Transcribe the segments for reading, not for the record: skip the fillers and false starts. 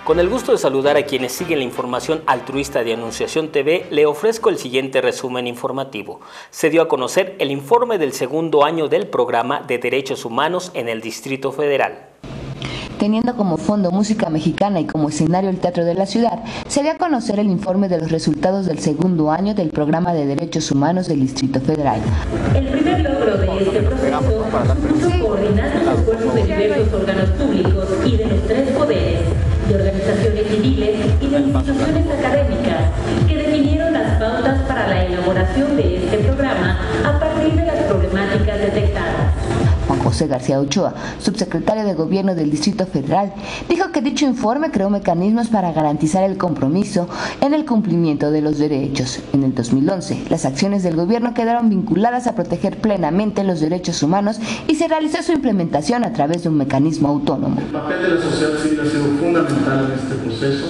Con el gusto de saludar a quienes siguen la información altruista de Anunciación TV, le ofrezco el siguiente resumen informativo. Se dio a conocer el informe del segundo año del programa de Derechos Humanos en el Distrito Federal. Teniendo como fondo música mexicana y como escenario el Teatro de la Ciudad, se dio a conocer el informe de los resultados del segundo año del Programa de Derechos Humanos del Distrito Federal. El primer logro de este proceso puso coordinar los esfuerzos de diversos órganos públicos y de los tres poderes, de organizaciones civiles y de instituciones académicas, que definieron las pautas para la elaboración de este programa a partir de las problemáticas detectadas. Juan José García Ochoa, subsecretario de Gobierno del Distrito Federal, dijo que dicho informe creó mecanismos para garantizar el compromiso en el cumplimiento de los derechos. En el 2011, las acciones del gobierno quedaron vinculadas a proteger plenamente los derechos humanos y se realizó su implementación a través de un mecanismo autónomo. El papel de la sociedad civil ha sido fundamental en este proceso.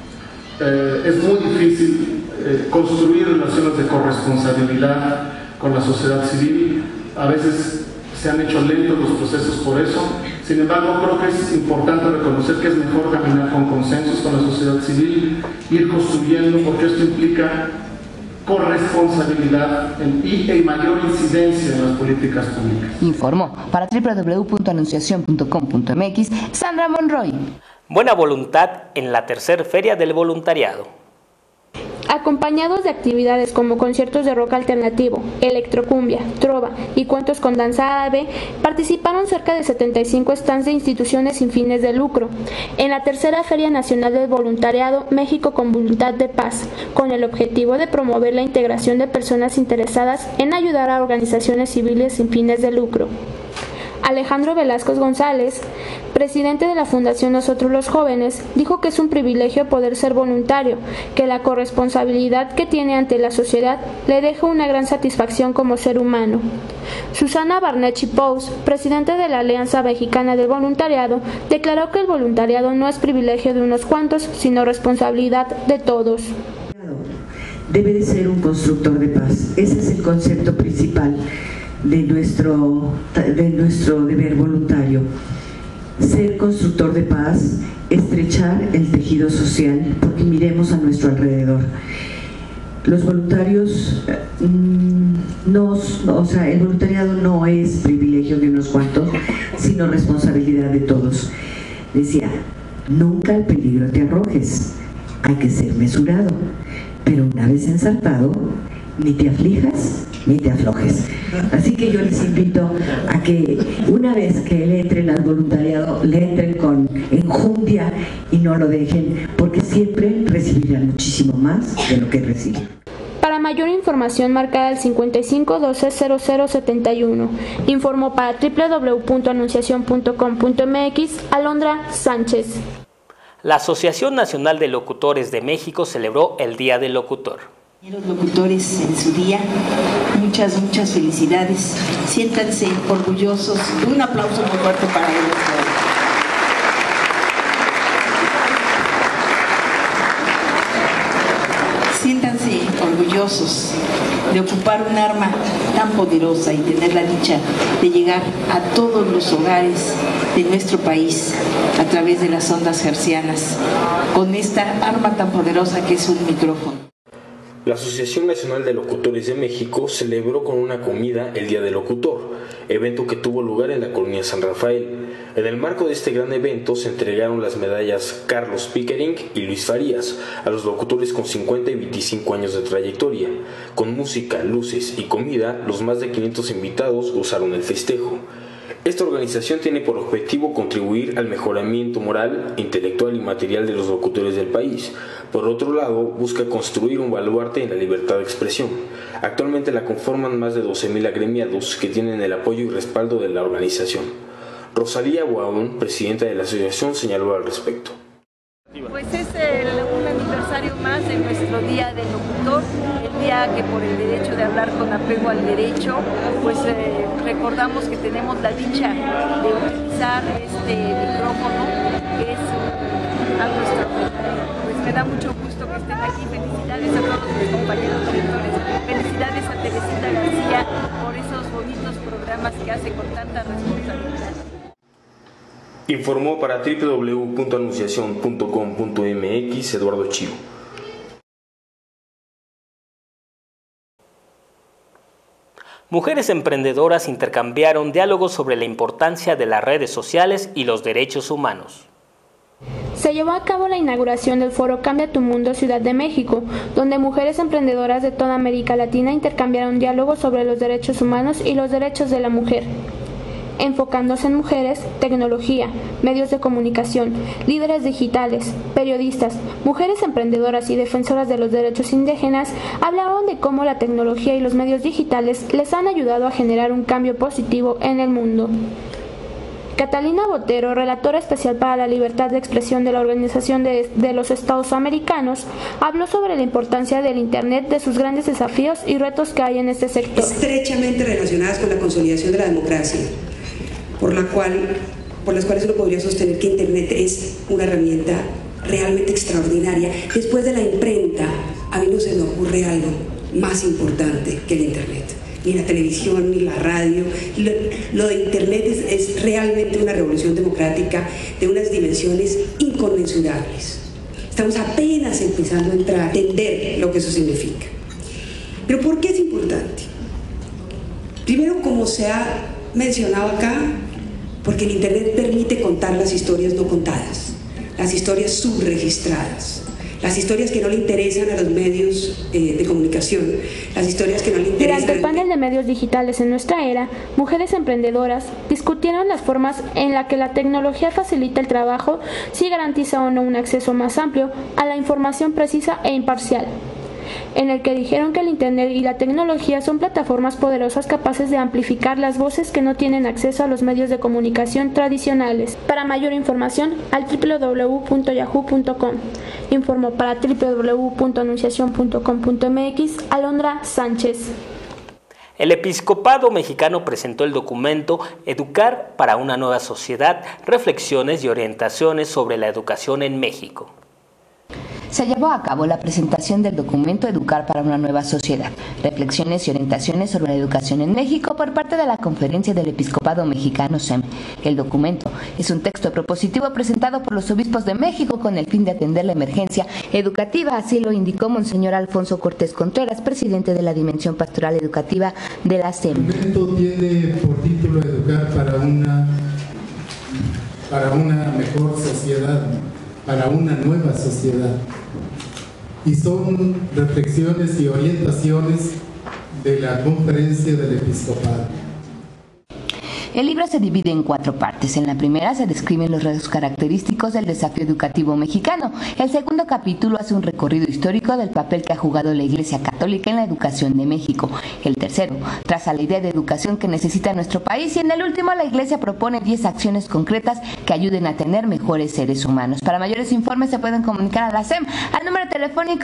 Es muy difícil construir relaciones de corresponsabilidad con la sociedad civil. A veces se han hecho lentos los procesos por eso. Sin embargo, creo que es importante reconocer que es mejor caminar con consensos con la sociedad civil, ir construyendo, porque esto implica corresponsabilidad y mayor incidencia en las políticas públicas. Informó para www.anunciacion.com.mx Sandra Monroy. Buena voluntad en la tercera Feria del Voluntariado. Acompañados de actividades como conciertos de rock alternativo, electrocumbia, trova y cuentos con danza árabe, participaron cerca de 75 stands de instituciones sin fines de lucro en la tercera Feria Nacional del Voluntariado México con Voluntad de Paz, con el objetivo de promover la integración de personas interesadas en ayudar a organizaciones civiles sin fines de lucro. Alejandro Velasco González, presidente de la Fundación Nosotros los Jóvenes, dijo que es un privilegio poder ser voluntario, que la corresponsabilidad que tiene ante la sociedad le deja una gran satisfacción como ser humano. Susana Barnechi Pous, presidente de la Alianza Mexicana del Voluntariado, declaró que el voluntariado no es privilegio de unos cuantos, sino responsabilidad de todos. Debe de ser un constructor de paz. Ese es el concepto principal de nuestro deber voluntario. Ser constructor de paz, estrechar el tejido social, porque miremos a nuestro alrededor. Los voluntarios, el voluntariado no es privilegio de unos cuantos, sino responsabilidad de todos. Decía, nunca al peligro te arrojes, hay que ser mesurado, pero una vez ensartado, ni te aflijas ni te aflojes. Así que yo les invito a que una vez que le entren al voluntariado, le entren con enjundia y no lo dejen, porque siempre recibirán muchísimo más de lo que reciben. Para mayor información, marcada al 55 12 00 71. Informó para www.anunciacion.com.mx Alondra Sánchez. La Asociación Nacional de Locutores de México celebró el Día del Locutor. Los locutores en su día, muchas felicidades, siéntanse orgullosos, un aplauso muy fuerte para ellos. Siéntanse orgullosos de ocupar un arma tan poderosa y tener la dicha de llegar a todos los hogares de nuestro país a través de las ondas hertzianas, con esta arma tan poderosa que es un micrófono. La Asociación Nacional de Locutores de México celebró con una comida el Día del Locutor, evento que tuvo lugar en la colonia San Rafael. En el marco de este gran evento se entregaron las medallas Carlos Pickering y Luis Farías a los locutores con 50 y 25 años de trayectoria. Con música, luces y comida, los más de 500 invitados gozaron el festejo. Esta organización tiene por objetivo contribuir al mejoramiento moral, intelectual y material de los locutores del país. Por otro lado, busca construir un baluarte en la libertad de expresión. Actualmente la conforman más de 12,000 agremiados que tienen el apoyo y respaldo de la organización. Rosalía Guaón, presidenta de la asociación, señaló al respecto. Pues es un aniversario más de nuestro Día del Locutor, el día que por el derecho de hablar con apego al derecho, pues recordamos que tenemos la dicha de utilizar este micrófono, que es algo extraordinario. Pues me da mucho gusto que estén aquí. Felicidades a todos mis compañeros directores, felicidades a Teresita García por esos bonitos programas que hace con tanta responsabilidad. Informó para www.anunciacion.com.mx Eduardo Chivo. Mujeres emprendedoras intercambiaron diálogos sobre la importancia de las redes sociales y los derechos humanos. Se llevó a cabo la inauguración del foro Cambia tu Mundo Ciudad de México, donde mujeres emprendedoras de toda América Latina intercambiaron diálogos sobre los derechos humanos y los derechos de la mujer, enfocándose en mujeres, tecnología, medios de comunicación, líderes digitales, periodistas, mujeres emprendedoras y defensoras de los derechos indígenas. Hablaron de cómo la tecnología y los medios digitales les han ayudado a generar un cambio positivo en el mundo. Catalina Botero, relatora especial para la libertad de expresión de la Organización de los Estados Americanos, habló sobre la importancia del Internet, de sus grandes desafíos y retos que hay en este sector. Estrechamente relacionadas con la consolidación de la democracia, por las cuales uno podría sostener que Internet es una herramienta realmente extraordinaria. Después de la imprenta, a mí no se me ocurre algo más importante que el Internet. Ni la televisión, ni la radio. Lo de Internet es realmente una revolución democrática de unas dimensiones inconmensurables. Estamos apenas empezando a entender lo que eso significa. Pero ¿por qué es importante? Primero, como se ha mencionado acá, porque el Internet permite contar las historias no contadas, las historias subregistradas, las historias que no le interesan a los medios de comunicación, las historias que no le interesan. Durante el panel de medios digitales en nuestra era, mujeres emprendedoras discutieron las formas en las que la tecnología facilita el trabajo, si garantiza o no un acceso más amplio a la información precisa e imparcial, en el que dijeron que el Internet y la tecnología son plataformas poderosas capaces de amplificar las voces que no tienen acceso a los medios de comunicación tradicionales. Para mayor información, al www.yahoo.com. Informó para www.anunciacion.com.mx Alondra Sánchez. El Episcopado Mexicano presentó el documento Educar para una nueva sociedad, reflexiones y orientaciones sobre la educación en México. Se llevó a cabo la presentación del documento Educar para una nueva sociedad, reflexiones y orientaciones sobre la educación en México por parte de la Conferencia del Episcopado Mexicano SEM. El documento es un texto propositivo presentado por los obispos de México con el fin de atender la emergencia educativa, así lo indicó Monseñor Alfonso Cortés Contreras, presidente de la Dimensión Pastoral Educativa de la SEM. El documento tiene por título Educar para una mejor sociedad, para una nueva sociedad. Y son reflexiones y orientaciones de la Conferencia del Episcopado. El libro se divide en 4 partes. En la primera se describen los rasgos característicos del desafío educativo mexicano. El segundo capítulo hace un recorrido histórico del papel que ha jugado la Iglesia Católica en la educación de México. El tercero traza la idea de educación que necesita nuestro país. Y en el último, la Iglesia propone 10 acciones concretas que ayuden a tener mejores seres humanos. Para mayores informes se pueden comunicar a la SEM al número telefónico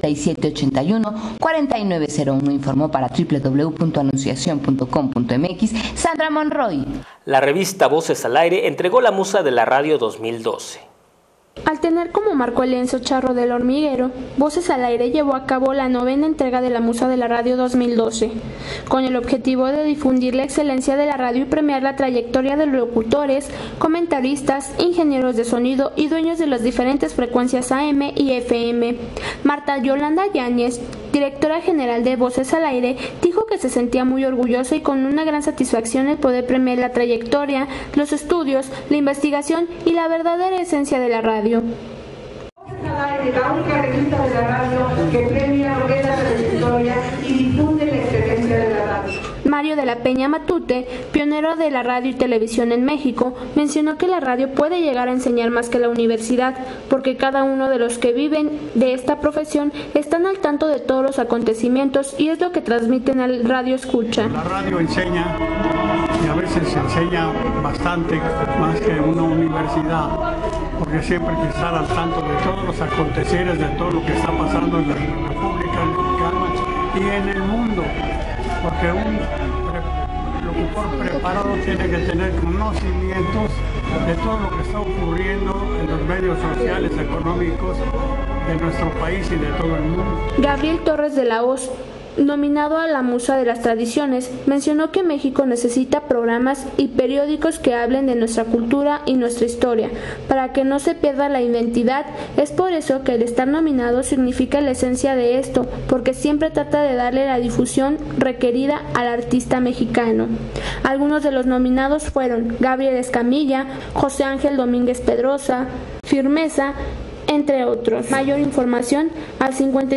5781-4901. Informó para www.anunciacion.com.mx Sandra Monroy. La revista Voces al Aire entregó la Musa de la Radio 2012. Al tener como marco el lienzo charro del hormiguero, Voces al Aire llevó a cabo la 9ª entrega de la Musa de la Radio 2012, con el objetivo de difundir la excelencia de la radio y premiar la trayectoria de los locutores, comentaristas, ingenieros de sonido y dueños de las diferentes frecuencias AM y FM. Marta Yolanda Yáñez, directora general de Voces al Aire, dijo que se sentía muy orgullosa y con una gran satisfacción el poder premiar la trayectoria, los estudios, la investigación y la verdadera esencia de la radio. Voces al Aire, la única revista de la radio que premia lo que es la trayectoria y difunde la excelencia de la radio. Mario de la Peña Matute, pionero de la radio y televisión en México, mencionó que la radio puede llegar a enseñar más que la universidad, porque cada uno de los que viven de esta profesión están al tanto de todos los acontecimientos y es lo que transmiten al radio escucha. La radio enseña y a veces enseña bastante más que una universidad, porque siempre hay que estar al tanto de todos los aconteceres, de todo lo que está pasando en la República Mexicana y en el mundo, porque un locutor preparado tiene que tener conocimientos de todo lo que está ocurriendo en los medios sociales, económicos de nuestro país y de todo el mundo. Gabriel Torres de la Hoz, nominado a la Musa de las Tradiciones, mencionó que México necesita programas y periódicos que hablen de nuestra cultura y nuestra historia, para que no se pierda la identidad. Es por eso que el estar nominado significa la esencia de esto, porque siempre trata de darle la difusión requerida al artista mexicano. Algunos de los nominados fueron Gabriel Escamilla, José Ángel Domínguez Pedrosa, Firmeza, entre otros. Mayor información al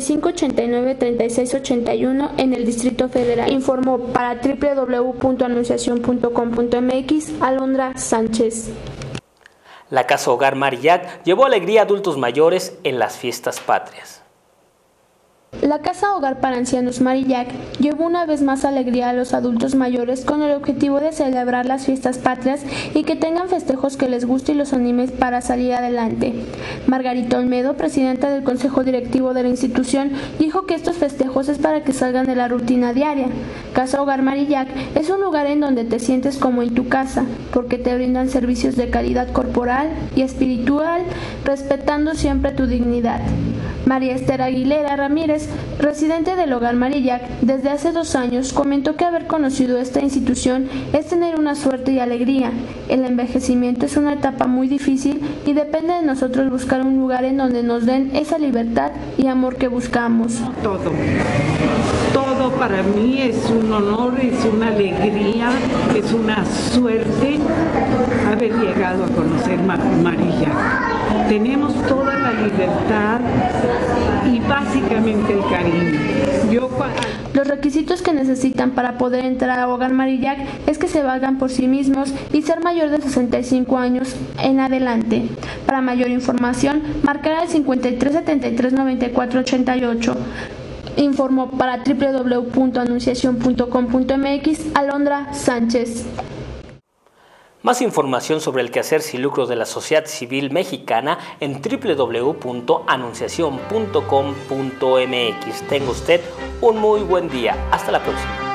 5589-3681 en el Distrito Federal. Informó para www.anunciacion.com.mx Alondra Sánchez. La Casa Hogar Marillac llevó alegría a adultos mayores en las fiestas patrias. La Casa Hogar para Ancianos Marillac llevó una vez más alegría a los adultos mayores con el objetivo de celebrar las fiestas patrias y que tengan festejos que les guste y los anime para salir adelante. Margarita Olmedo, presidenta del Consejo Directivo de la institución, dijo que estos festejos es para que salgan de la rutina diaria. Casa Hogar Marillac es un lugar en donde te sientes como en tu casa, porque te brindan servicios de calidad corporal y espiritual, respetando siempre tu dignidad. María Esther Aguilera Ramírez, residente del Hogar Marillac, desde hace 2 años, comentó que haber conocido esta institución es tener una suerte y alegría. El envejecimiento es una etapa muy difícil y depende de nosotros buscar un lugar en donde nos den esa libertad y amor que buscamos. Todo para mí es un honor, es una alegría, es una suerte haber llegado a conocer Marillac. Tenemos toda la libertad y básicamente el cariño. Los requisitos que necesitan para poder entrar a Hogar Marillac es que se valgan por sí mismos y ser mayor de 65 años en adelante. Para mayor información, marcar al 53 73 94 88. Informó para www.anunciacion.com.mx Alondra Sánchez. Más información sobre el quehacer sin lucros de la sociedad civil mexicana en www.anunciacion.com.mx. Tenga usted un muy buen día. Hasta la próxima.